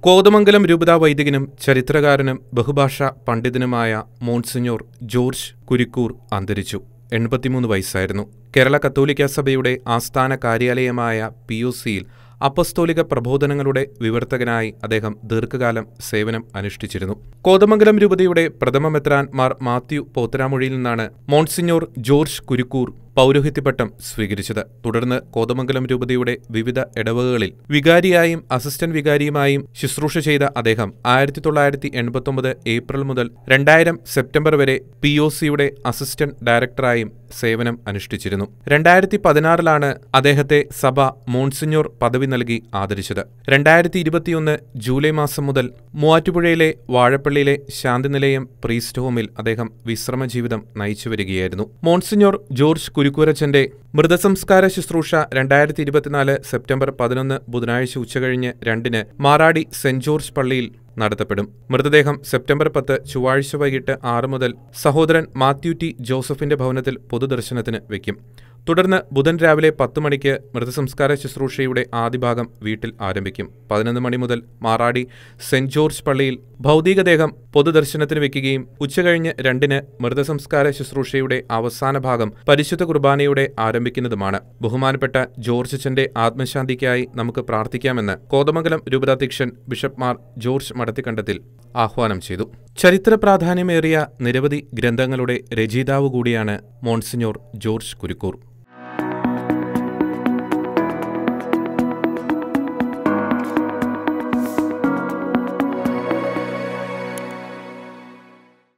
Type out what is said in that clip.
കോതമംഗലം രൂപതാ വൈദികനും ചരിത്രകാരനും ബഹുഭാഷാ പണ്ഡിതനുമായ monsignor George കുരിക്കൂർ അന്തരിച്ചു. 83 വയസ്സായിരുന്നു. കേരള കത്തോലിക്കാ സഭയുടെ ആസ്ഥാന കാര്യാലയമായ POCയിൽ അപ്പസ്തോലിക പ്രബോധനങ്ങളുടെ വിവർത്തകനായി അദ്ദേഹം ദീർഘകാലം സേവനം അനുഷ്ഠിച്ചിരുന്നു. കോതമംഗലം രൂപതയുടെ പ്രഥമ മെത്രാൻ മാർ മാത്യു പോത്തരാമൊഴിയിൽ നിന്നാണ് മോൺസിഞ്ഞോർ ജോർജ് കുരിക്കൂർ പൗരോഹിത്യപട്ടം സ്വീകരിച്ചത്. തുടർന്ന് കോതമംഗലം രൂപതയുടെ വിവിധ ഇടവകകളിൽ വികാരിയായും അസിസ്റ്റന്റ് വികാരിയുമായും ശുശ്രൂഷ ചെയ്ത അദ്ദേഹം 1989 ഏപ്രിൽ മുതൽ 2000 സെപ്റ്റംബർ വരെ POCയുടെ അസിസ്റ്റന്റ് ഡയറക്ടറായും സേവനം അനുഷ്ഠിച്ചിരുന്നു. 2016 അദ്ദേഹത്തെ സഭ മോൺസിഞ്ഞോർ പദവി നൽകി ആദരിച്ചത്. 2021 ജൂലൈ മാസം മുതൽ മൂവാറ്റുപുഴയിലെ വാഴപ്പള്ളിയിലെ ശാന്തിനിലയം പ്രീസ്റ്റ് ഹോമിൽ അദ്ദേഹം വിശ്രമജീവിതം നയിച്ചുവരികയായിരുന്നു. മോൺസിഞ്ഞോർ ജോർജ് കുരിക്കൂരച്ചന്റെ മൃതസംസ്കാര ശുശ്രൂഷ 2024 സെപ്റ്റംബർ 11 ബുധനാഴ്ച ഉച്ചകഴിഞ്ഞ് 2-ന് മാറാടി സെന്റ് ജോർജ് പള്ളിയിൽ നടത്തപ്പെടും. മൃതദേഹം സെപ്റ്റംബർ 10 ചൊവ്വാഴ്ച വൈകിട്ട് 6 മുതൽ സഹോദരൻ മാത്യു ടി ജോസഫിന്റെ ഭവനത്തിൽ പൊതുദർശനത്തിന് വയ്ക്കും. തുടർന്ന് ബുധൻ രാവിലെ 10 മണിക്ക് മൃതസംസ്കാര ശുശ്രൂഷയുടെ ആദ്യഭാഗം വീട്ടിൽ ആരംഭിക്കും. 11 മണി മുതൽ മാറാടി സെന്റ് ജോർജ് പള്ളിയിൽ ഭൗതികദേഹം പൊതുദർശനത്തിന് വയ്ക്കുകയും ഉച്ചകഴിഞ്ഞ് 2-ന് മൃതസംസ്കാര ശുശ്രൂഷയുടെ അവസാന ഭാഗം പരിശുദ്ധ കുർബാനയോടെ ആരംഭിക്കുന്നതുമാണ്. ബഹുമാനപ്പെട്ട ജോർജ് അച്ഛന്റെ ആത്മശാന്തിക്കായി നമുക്ക് പ്രാർത്ഥിക്കാമെന്ന് കോതമംഗലം രൂപതാധ്യക്ഷൻ ബിഷപ്പ് മാർ ജോർജ് മടത്തിക്കണ്ടത്തിൽ ആഹ്വാനം ചെയ്തു. ചരിത്ര പ്രാധാന്യമേറിയ നിരവധി ഗ്രന്ഥങ്ങളുടെ രചയിതാവ് കൂടിയാണ് മോൺസിഞ്ഞോർ ജോർജ് കുരിക്കൂർ.